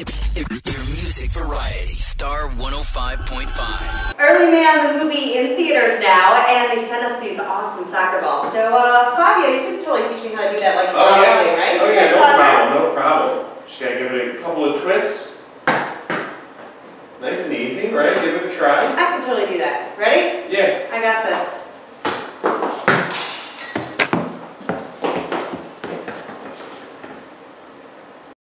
Your music variety, Star 105.5. Early Man, the movie in theaters now, and they sent us these awesome soccer balls. So, Fabio, you can totally teach me how to do that like you were doing, right? Oh yeah, no problem. Just gotta give it a couple of twists. Nice and easy, right? Give it a try. I can totally do that. Ready? Yeah. I got this.